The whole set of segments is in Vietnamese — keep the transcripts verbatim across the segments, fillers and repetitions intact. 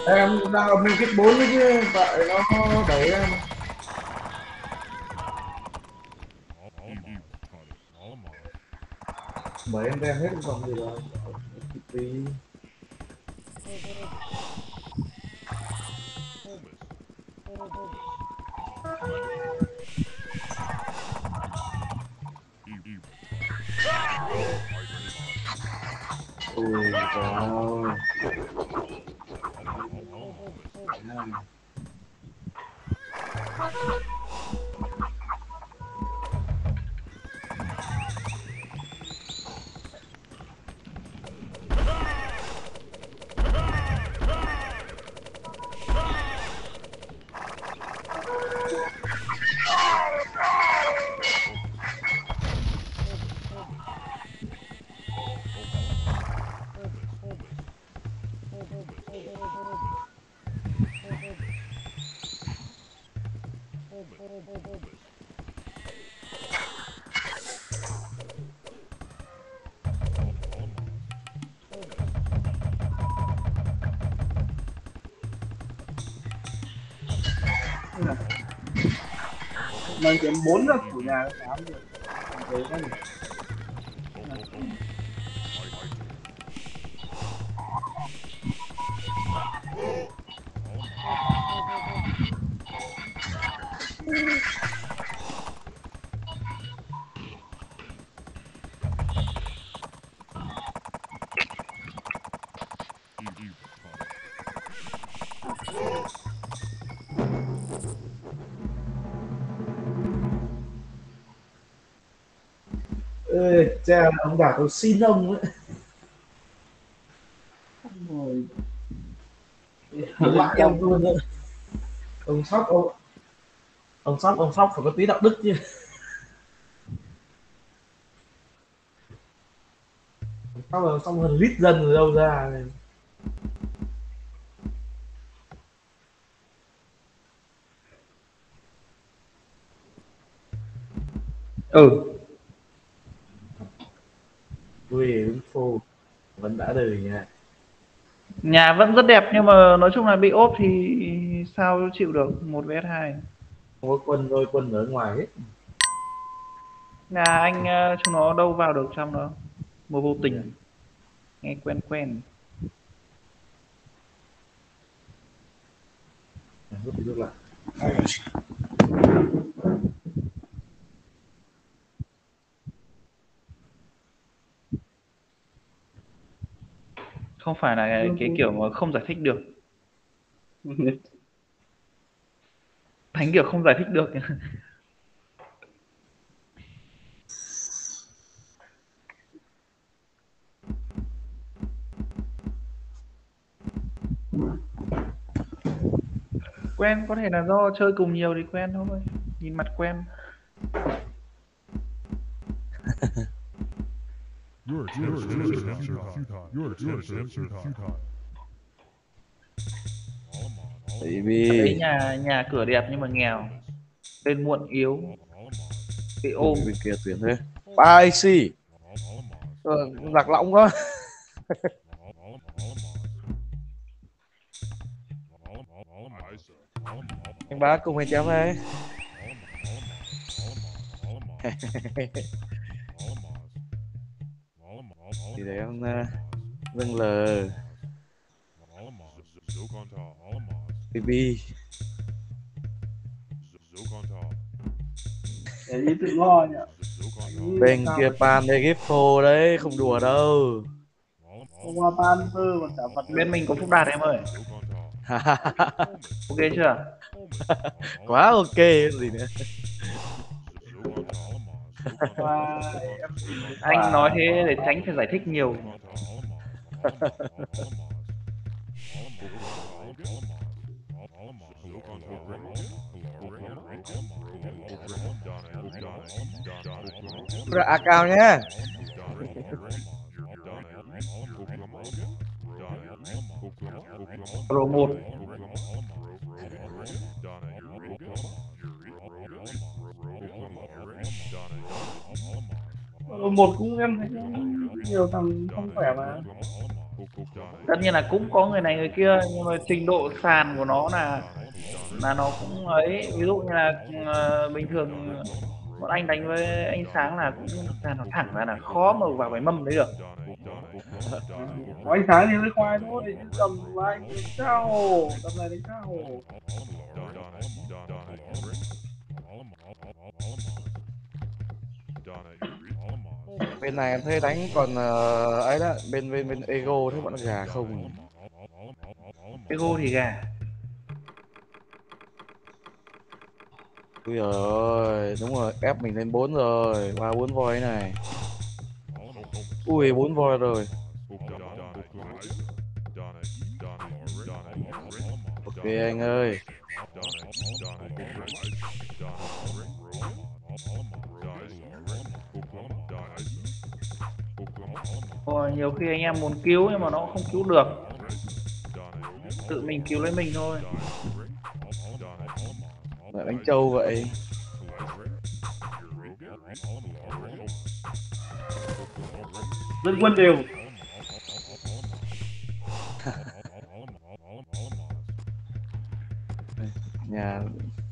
Em đang ở mình kết bốn đấy chứ, tại nó đẩy em. Bởi em đem hết vòng gì rồi. Tí. Ui trời ơi. Mang kiếm bốn ra của nhà tám được. Thế quá nhỉ. Ê, cha ông bảo tôi xin ông ấy. Rồi. Đánh lại Em ông luôn nữa. Ông sóc ông ông sóc ông sóc phải có tí đạo đức chứ. Sóc là xong hơn lít dân rồi đâu ra này. ừ Ui đứng phô vẫn đã đời nha. Nhà vẫn rất đẹp nhưng mà nói chung là bị ốp thì sao chịu được một vs hai. Không có quân thôi, quân ở ngoài hết. Nhà anh ờ, chúng nó đâu vào được trong đó. Một vô Yeah. tình. Nghe quen quen. Rút đi rút lại. Không phải là cái, cái kiểu mà không giải thích được. Đánh kiểu không giải thích được. Quen, có thể là do chơi cùng nhiều thì quen thôi. Nhìn mặt quen. Your attention is futile. Your attention is futile. Đấy, Baby. nhà nhà cửa đẹp nhưng mà nghèo. Lên muộn yếu. Bị ôm. Bên kia tuyển thế. Ba a xê. Ờ, lạc lõng quá. Anh bá cùng anh chém đây. Thì để em uh, vâng lờ baby. Để đi tự lo nhỉ. Bên kia pan đây Gippo đấy, không đùa đâu. Hôm qua pan phơ còn chả vật. Bên mình có Phúc Đạt em ơi. Ok chưa? Quá ok gì nữa. Qua em Anh nói thế để tránh phải giải thích nhiều. Ra A cao nhá. Pro một. một cũng em thấy nhiều thằng không khỏe mà. Tất nhiên là cũng có người này người kia, nhưng mà trình độ sàn của nó là là nó cũng ấy, ví dụ như là ờ, bình thường bọn anh đánh với anh Sáng là cũng sàn nó thẳng ra là khó mà vào cái mâm đấy được. Có ánh sáng thì hơi khoai thôi, chứ tầm của anh đánh sao, tầm này đánh sao. Bên này em thấy đánh còn ờ, ấy đó, bên bên bên ego thế bọn nó gà không. Ego thì gà. Ui giời ơi, đúng rồi, ép mình lên bốn rồi, ba bốn voi này. Ui bốn voi rồi. Ok anh ơi. Ôi, nhiều khi anh em muốn cứu nhưng mà nó không cứu được, tự mình cứu lấy mình thôi. Lại đánh trâu vậy. Dân quân đều. Nhà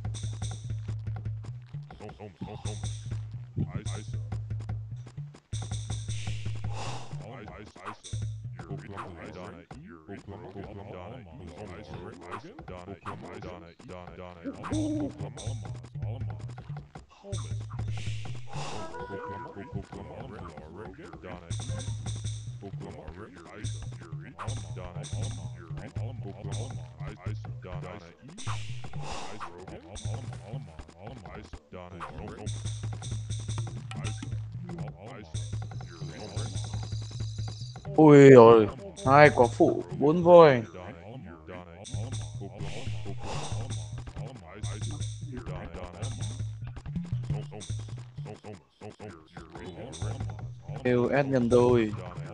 ui rồi, hai quả phụ, bốn voi. Kêu S nhân đôi.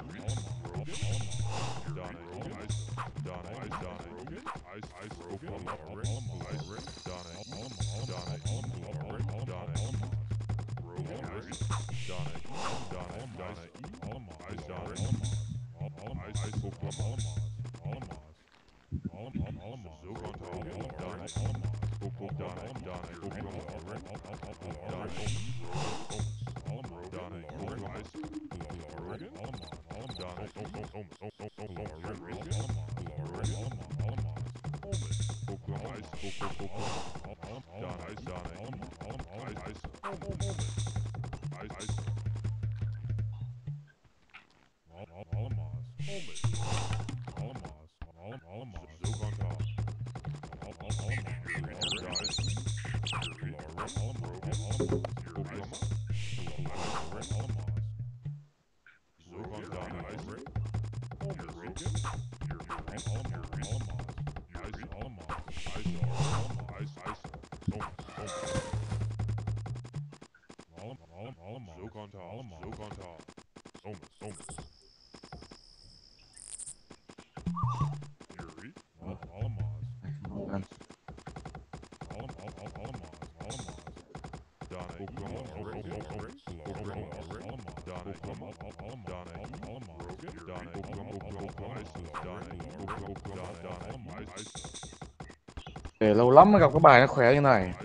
Để lâu lắm mới gặp cái bài nó khỏe như này.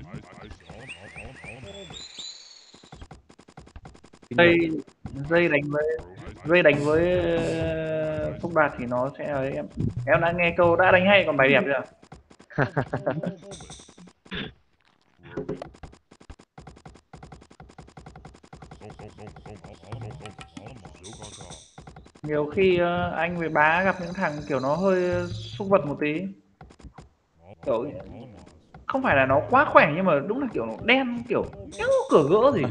Dây dây đánh với dây đánh với ờ, Phúc Đạt thì nó sẽ ấy em. Em đã nghe câu đã đánh hay còn bài đẹp chưa? Nhiều khi ờ, anh với bá gặp những thằng kiểu nó hơi xúc vật một tí, kiểu không phải là nó quá khỏe nhưng mà đúng là kiểu nó đen, kiểu kéo cửa gỡ gì.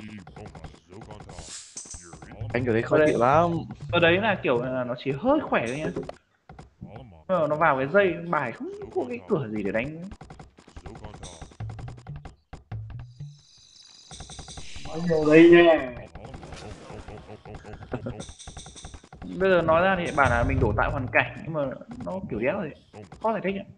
Anh kiểu thấy khó Ở đấy, chịu lắm. ở đấy là kiểu là nó chỉ hơi khỏe thôi nhá, nhưng mà nó vào cái dây bài không có cái cửa gì để đánh. Nói nhiều đây nha. Bây giờ nói ra thì bảo là mình đổ tại hoàn cảnh, nhưng mà nó kiểu đéo rồi, khó giải thích ấy.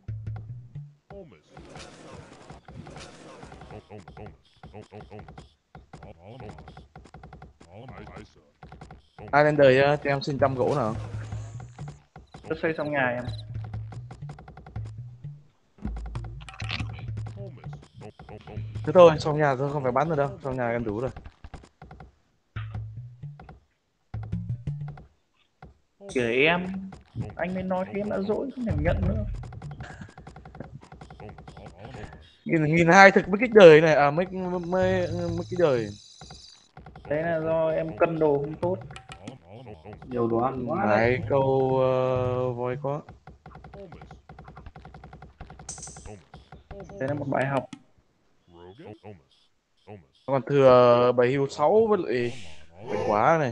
Ai lên đời cho em xin trăm gỗ nào. Tôi xây xong nhà em. Thế thôi, xong nhà thôi, không phải bắn nữa đâu, xong nhà em đủ rồi. Kể em, anh mới nói thế em đã dỗi không thèm nhận nữa. Nghìn nghìn hai thực mới kích đời này, à mấy mấy mấy, mấy kích đời. Đấy là do em cân đồ không tốt. Nhiều đồ ăn quá đấy. Nãy câu uh, voi có. Đấy là một bài học. Còn thừa bảy hưu sáu với lại bảy quả này.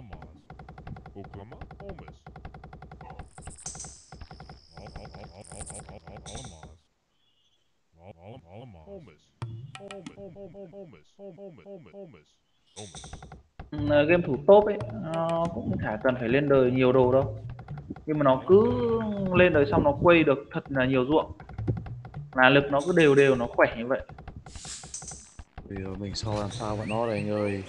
Ừ, game thủ top ấy nó cũng chả cần phải lên đời nhiều đồ đâu, nhưng mà nó cứ lên đời xong nó quay được thật là nhiều ruộng, là lực nó cứ đều đều, nó khỏe như vậy. Bây giờ mình so làm sao bọn nó đây anh ơi.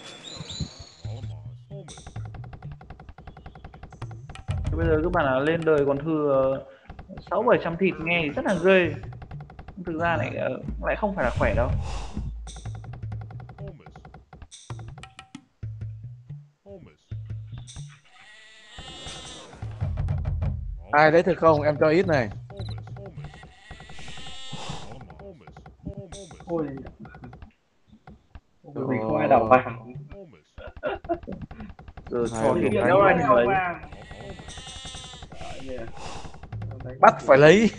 Thế bây giờ các bạn là lên đời còn thừa sáu bảy trăm thịt nghe thì rất là ghê, thực ra lại lại không phải là khỏe đâu. Ai đấy thực không? Em cho ít này. Ôi mình không ai đọc vàng. Giờ Hai cho mươi điểm điểm đánh Đâu ai mình đọc lấy. vàng. Bắt phải lấy.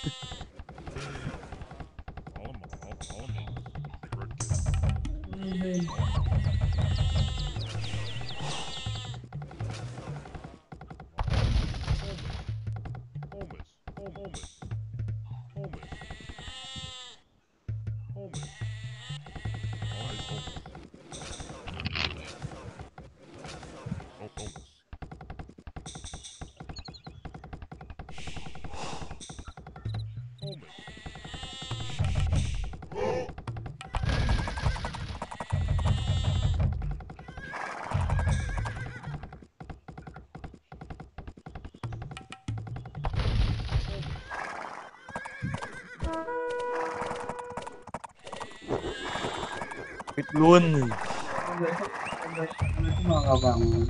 Biết luôn. Mà vào vàng.